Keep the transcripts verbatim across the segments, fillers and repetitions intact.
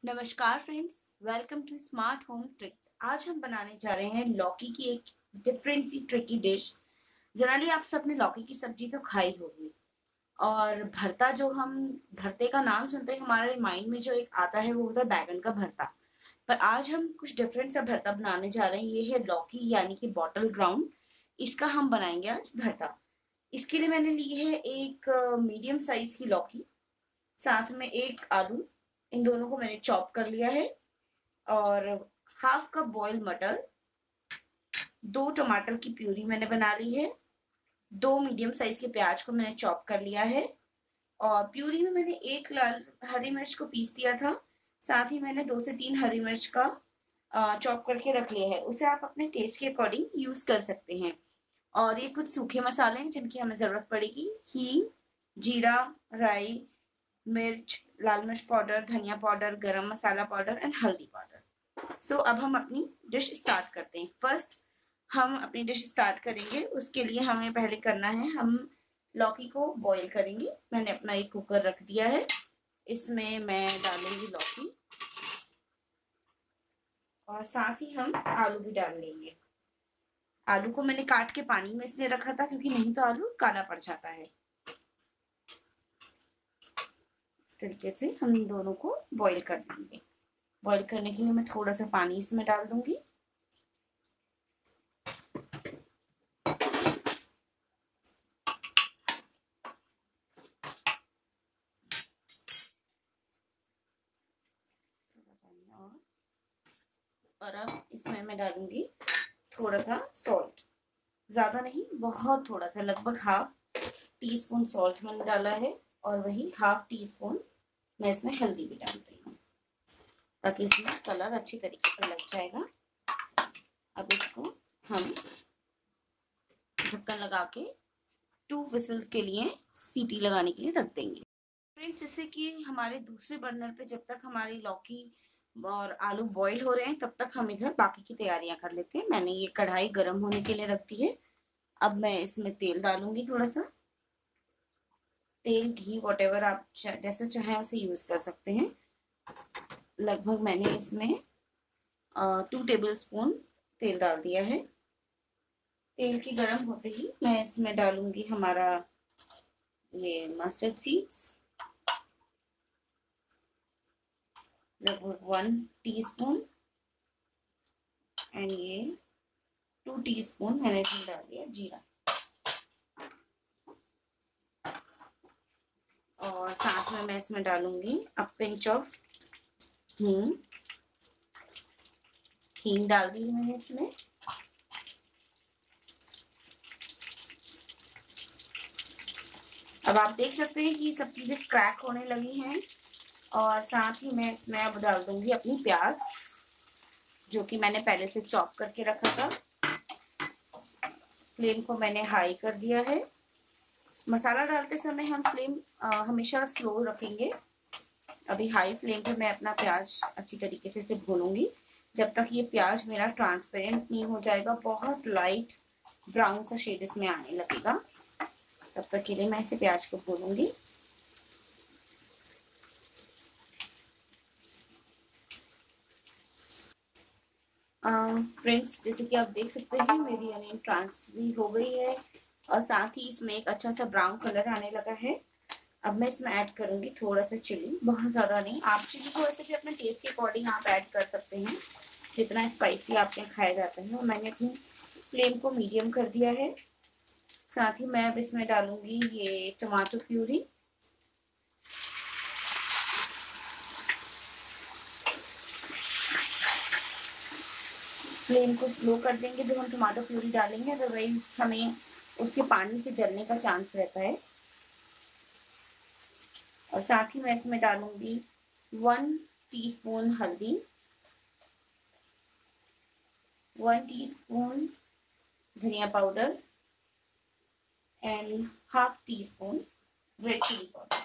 नमस्कार friends, welcome to smart home tricks. आज हम बनाने जा रहे हैं लौकी की एक डिफरेंट सी ट्रिकी डिश। जनरली आप सबने लौकी की सब्जी तो खाई होगी, और भरता जो हम भरते का नाम सुनते हैं हमारे माइंड में जो एक आता है वो होता है बैगन का भरता। पर आज हम कुछ डिफरेंट सा भरता बनाने जा रहे हैं। ये है लौकी यानी कि बॉटल ग्राउंड। इसका हम बनाएंगे आज भरता। इसके लिए मैंने ली है एक मीडियम साइज की लौकी, साथ में एक आलू, इन दोनों को मैंने चॉप कर लिया है, और हाफ कप बॉइल्ड मटर, दो टमाटर की प्यूरी मैंने बना ली है, दो मीडियम साइज के प्याज को मैंने चॉप कर लिया है, और प्यूरी में मैंने एक लाल हरी मिर्च को पीस दिया था, साथ ही मैंने दो से तीन हरी मिर्च का चॉप करके रख लिया है। उसे आप अपने टेस्ट के अकॉर्डिंग यूज कर सकते हैं। और ये कुछ सूखे मसाले हैं जिनकी हमें जरूरत पड़ेगी: हींग, जीरा, राई, मिर्च, लाल मिर्च पाउडर, धनिया powder, garam masala powder and हल्दी पाउडर। सो अब हम अपनी डिश स्टार्ट करते हैं। फर्स्ट हम अपनी डिश स्टार्ट करेंगे। उसके लिए हमें पहले करना है, हम लौकी को बॉईल करेंगे। मैंने अपना एक कुकर रख दिया है, इसमें मैं डालूंगी लौकी, और साथ ही हम आलू भी डाल लेंगे। आलू को मैंने काट के पानी में इसलिए रखा था क्योंकि नहीं तो आलू काला पड़ जाता है। इस तरीके से हम इन दोनों को बॉईल कर लेंगे। बॉईल करने के लिए मैं थोड़ा सा पानी इसमें डाल दूंगी। और अब इसमें मैं डालूंगी थोड़ा सा सॉल्ट, ज्यादा नहीं, बहुत थोड़ा सा, लगभग हाफ टी स्पून सॉल्ट मैंने डाला है, और वही हाफ टी स्पून मैं इसमें हल्दी भी डाल रही हूँ ताकि इसमें कलर अच्छी तरीके से लग जाएगा। अब इसको हम ढक्कन लगा के टू विसल के लिए सीटी लगाने के लिए रख देंगे। फ्रेंड्स, जैसे कि हमारे दूसरे बर्नर पे जब तक हमारी लौकी और आलू बॉईल हो रहे हैं तब तक हम इधर बाकी की तैयारियां कर लेते हैं। मैंने ये कढ़ाई गर्म होने के लिए रख दी है। अब मैं इसमें तेल डालूंगी, थोड़ा सा तेल, घी, वॉटेवर आप जैसा चाहें उसे यूज कर सकते हैं। लगभग मैंने इसमें टू टेबल स्पून तेल डाल दिया है। तेल की गर्म होते ही मैं इसमें डालूंगी हमारा ये मस्टर्ड सीड्स, लगभग वन टीस्पून, एंड ये टू टीस्पून मैंने इसमें डाल दिया जीरा, और साथ में मैं इसमें डालूंगी अ पिंच ऑफ हींग। हींग डाल दी मैंने इसमें। अब आप देख सकते हैं कि सब चीजें क्रैक होने लगी हैं, और साथ ही मैं इसमें अब डाल दूंगी अपनी प्याज, जो कि मैंने पहले से चॉप करके रखा था। फ्लेम को मैंने हाई कर दिया है। मसाला डालते समय हम फ्लेम आ, हमेशा स्लो रखेंगे। अभी हाई फ्लेम पे मैं अपना प्याज अच्छी तरीके से इसे भूनूंगी जब तक ये प्याज मेरा ट्रांसपेरेंट नहीं हो जाएगा, बहुत लाइट ब्राउन सा शेड इसमें आने लगेगा। तब तक के लिए मैं इसे प्याज को भूनूंगी। फ्रेंड्स, जैसे कि आप देख सकते हैं मेरी अनियन ट्रांसफर हो गई है, और साथ ही इसमें एक अच्छा सा ब्राउन कलर आने लगा है। अब मैं इसमें ऐड करूंगी थोड़ा सा चिली, बहुत ज़्यादा नहीं। आप चिली को वैसे भी अपने टेस्ट के अकॉर्डिंग आप ऐड कर सकते हैं, जितना स्पाइसी आपके यहाँ खाया जाता है। और मैंने अपनी फ्लेम को मीडियम कर दिया है। साथ ही मैं अब इसमें डालूंगी ये टमाटो प्यूरी, फ्लेम को स्लो कर देंगे जब हम टमाटो प्यूरी डालेंगे, अदरवाइज हमें उसके पानी से जलने का चांस रहता है। और साथ ही मैं इसमें डालूंगी वन टीस्पून हल्दी, वन टीस्पून धनिया powder, and half teaspoon red chili powder.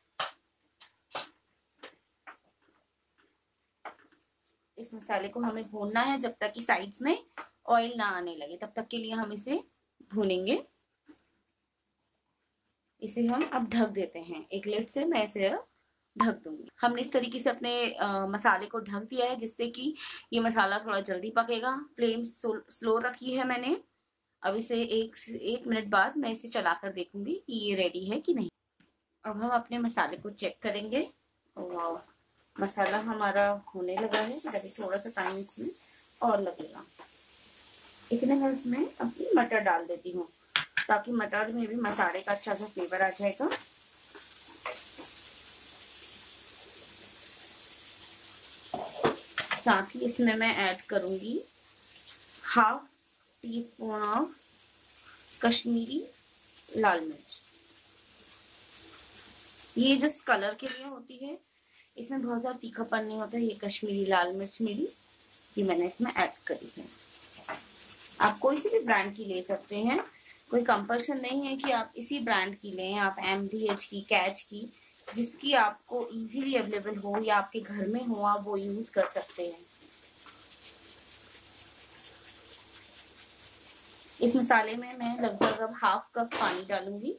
इस मसाले को हमें भूनना है जब तक कि साइड्स में ऑयल ना आने लगे, तब तक के लिए हम इसे भूनेंगे। इसे हम अब ढक देते हैं एक लिड से। मैं इसे ढक दूंगी। हमने इस तरीके से अपने आ, मसाले को ढक दिया है जिससे कि ये मसाला थोड़ा जल्दी पकेगा। फ्लेम स्लो रखी है मैंने। अब इसे एक एक मिनट बाद मैं इसे चलाकर देखूंगी कि ये रेडी है कि नहीं। अब हम अपने मसाले को चेक करेंगे। वाह, मसाला हमारा होने लगा है, अभी थोड़ा सा टाइम इसमें और लगेगा। इतने में इसमें अपनी मटर डाल देती हूँ ताकि मटर में भी मसाले का अच्छा सा फ्लेवर आ जाएगा। साथ ही इसमें मैं ऐड करूंगी half teaspoon of Kashmiri लाल मिर्च। ये जस्ट कलर के लिए होती है, इसमें बहुत ज़्यादा तीखापन नहीं होता। ये कश्मीरी लाल मिर्च मेरी ये मैंने इसमें ऐड करी है। आप कोई सी भी ब्रांड की ले सकते हैं, कोई कंपल्सन नहीं है कि आप इसी ब्रांड की लें। आप एम डी एच की, कैच की, जिसकी आपको इजीली अवेलेबल हो या आपके घर में हो, आप वो यूज कर सकते हैं। इस मसाले में मैं लगभग अब हाफ कप पानी डालूंगी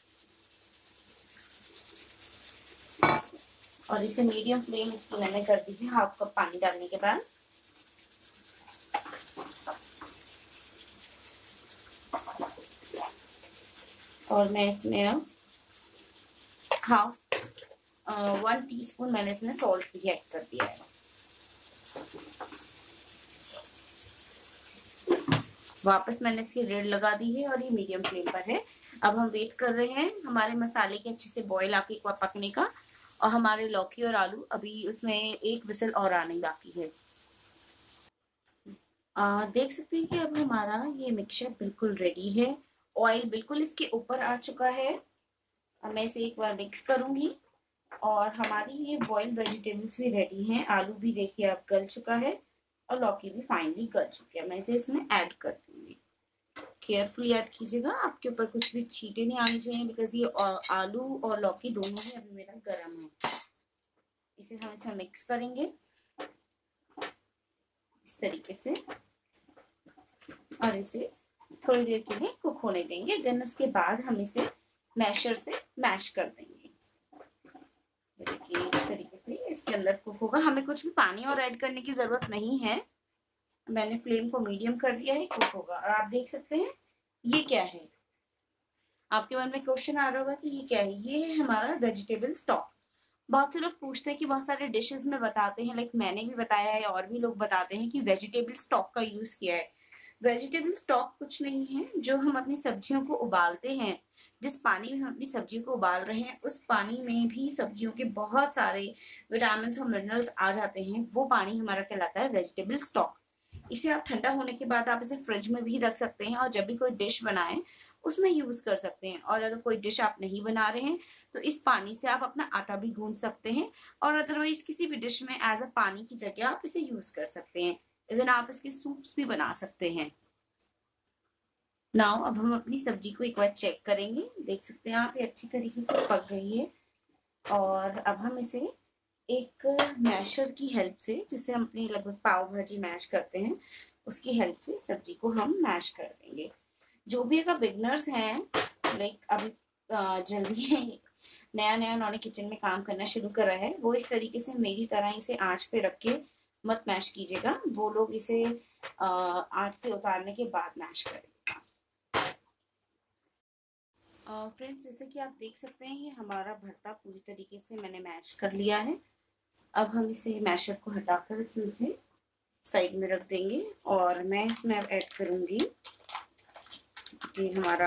और इसे मीडियम फ्लेम इसकी मैंने कर दी है। हाफ कप पानी डालने के बाद और मैं इसमें अब हाफ वन टीस्पून मैंने इसमें सॉल्ट भी ऐड कर दिया है। वापस मैंने इसकी रेड लगा दी है और ये मीडियम फ्लेम पर है। अब हम वेट कर रहे हैं हमारे मसाले के अच्छे से बॉईल आके पकने का, और हमारे लौकी और आलू अभी उसमें एक विसल और आने बाकी है। आ, देख सकते हैं कि अब हमारा ये मिक्सचर बिल्कुल रेडी है। ऑयल बिल्कुल इसके ऊपर आ चुका है। अब मैं इसे एक बार मिक्स करूंगी और हमारी ये बॉइल्ड वेजिटेबल्स भी रेडी हैं। आलू भी देखिए अब गल चुका है और लौकी भी फाइनली गल चुकी है। मैं इसे इसमें ऐड कर दूंगी। केयरफुली ऐड कीजिएगा, आपके ऊपर कुछ भी छींटे नहीं आनी चाहिए, बिकॉज ये आलू और लौकी दोनों ही अभी मेरा गर्म है। इसे हम इसमें मिक्स करेंगे इस तरीके से और इसे थोड़ी देर के लिए कुक होने देंगे। देन उसके बाद हम इसे मैशर से मैश कर देंगे। देखिए इस तरीके से इसके अंदर कुक होगा। हमें कुछ भी पानी और ऐड करने की जरूरत नहीं है। मैंने फ्लेम को मीडियम कर दिया है, कुक होगा। और आप देख सकते हैं ये क्या है। आपके मन में क्वेश्चन आ रहा होगा कि ये क्या है। ये है हमारा वेजिटेबल स्टॉक। बहुत से लोग पूछते हैं कि बहुत सारे डिशेस में बताते हैं, लाइक मैंने भी बताया है और भी लोग बताते हैं कि वेजिटेबल स्टॉक का यूज किया है। वेजिटेबल स्टॉक कुछ नहीं है, जो हम अपनी सब्जियों को उबालते हैं, जिस पानी में हम अपनी सब्जी को उबाल रहे हैं उस पानी में भी सब्जियों के बहुत सारे विटामिन और मिनरल्स आ जाते हैं। वो पानी हमारा कहलाता है वेजिटेबल स्टॉक। इसे आप ठंडा होने के बाद आप इसे फ्रिज में भी रख सकते हैं और जब भी कोई डिश बनाएं उसमें यूज कर सकते हैं। और अगर कोई डिश आप नहीं बना रहे हैं तो इस पानी से आप अपना आटा भी गूंथ सकते हैं और अदरवाइज किसी भी डिश में एज अ पानी की जगह आप इसे यूज कर सकते हैं। इवन आप इसके सूप्स भी बना सकते हैं। नाउ अब हम अपनी सब्जी को एक बार चेक करेंगे। देख सकते हैं आप ये अच्छी तरीके से पक गई है। और अब हम इसे एक मैशर की हेल्प से, जिससे हम अपनी लगभग पाव भाजी मैश करते हैं, उसकी हेल्प से सब्जी को हम मैश कर देंगे। जो भी अगर बिगनर्स हैं, लाइक अभी जल्दी नया नया उन्होंने किचन में काम करना शुरू करा है, वो इस तरीके से मेरी तरह इसे आंच पे रख के मत मैश कीजिएगा। वो लोग इसे आंच से उतारने के बाद मैश करें। फ्रेंड्स uh, जैसे कि आप देख सकते हैं ये हमारा भरता पूरी तरीके से मैंने मैश कर लिया है। अब हम इसे मैशर को हटाकर इसमें से साइड में रख देंगे और मैं इसमें अब ऐड करूंगी कि हमारा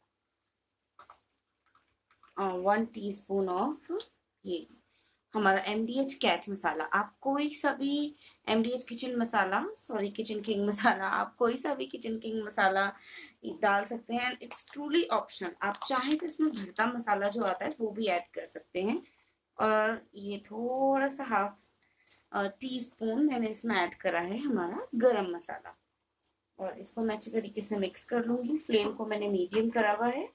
वन टीस्पून ऑफ ये हमारा एम डी एच कैच मसाला। आप कोई सा भी एम डी एच किचन मसाला, सॉरी किचन किंग मसाला, आप कोई सा भी किचन किंग मसाला डाल सकते हैं। It's truly optional. आप चाहें तो इसमें भरता मसाला जो आता है वो भी ऐड कर सकते हैं। और ये थोड़ा सा हाफ टी स्पून मैंने इसमें ऐड करा है हमारा गरम मसाला और इसको मैं अच्छी तरीके से मिक्स कर लूंगी। फ्लेम को मैंने मीडियम करा हुआ है।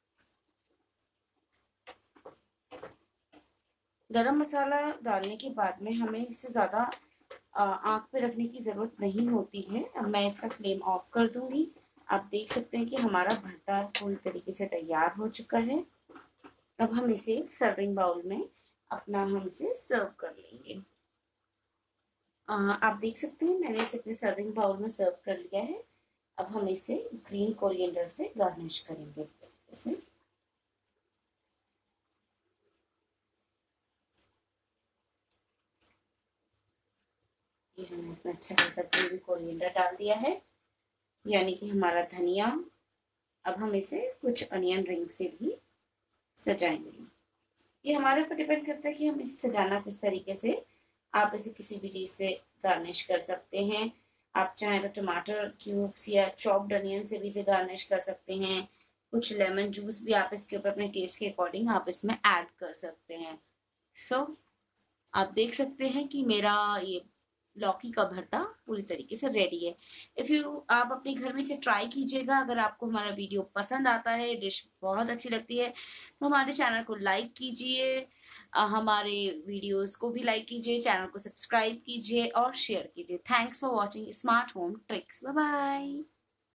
गरम मसाला डालने के बाद में हमें इससे ज़्यादा आंख पे रखने की ज़रूरत नहीं होती है। अब मैं इसका फ्लेम ऑफ कर दूंगी। आप देख सकते हैं कि हमारा भरता पूरी तरीके से तैयार हो चुका है। अब हम इसे सर्विंग बाउल में अपना हम इसे सर्व कर लेंगे। आ, आप देख सकते हैं मैंने इसे अपने सर्विंग बाउल में सर्व कर लिया है। अब हम इसे ग्रीन कोरिएंडर से गार्निश करेंगे इस तरीके से। ये हमने इसमें अच्छा खासा ग्रीन कोरिएंडर डाल दिया है, यानी कि हमारा धनिया। अब हम इसे कुछ अनियन रिंग से भी सजाएंगे। ये हमारे ऊपर डिपेंड करता है कि हम इसे सजाना किस तरीके से। आप इसे किसी भी चीज़ से गार्निश कर सकते हैं। आप चाहें तो टमाटर क्यूब्स या चॉप्ड अनियन से भी इसे गार्निश कर सकते हैं। कुछ लेमन जूस भी आप इसके ऊपर अपने टेस्ट के अकॉर्डिंग आप इसमें ऐड कर सकते हैं। सो so, आप देख सकते हैं कि मेरा ये लौकी का भरता पूरी तरीके से रेडी है। इफ़ यू आप अपने घर में इसे ट्राई कीजिएगा। अगर आपको हमारा वीडियो पसंद आता है, डिश बहुत अच्छी लगती है, तो हमारे चैनल को लाइक कीजिए, हमारे वीडियोस को भी लाइक कीजिए, चैनल को सब्सक्राइब कीजिए और शेयर कीजिए। Thanks for watching Smart home Tricks. Bye bye.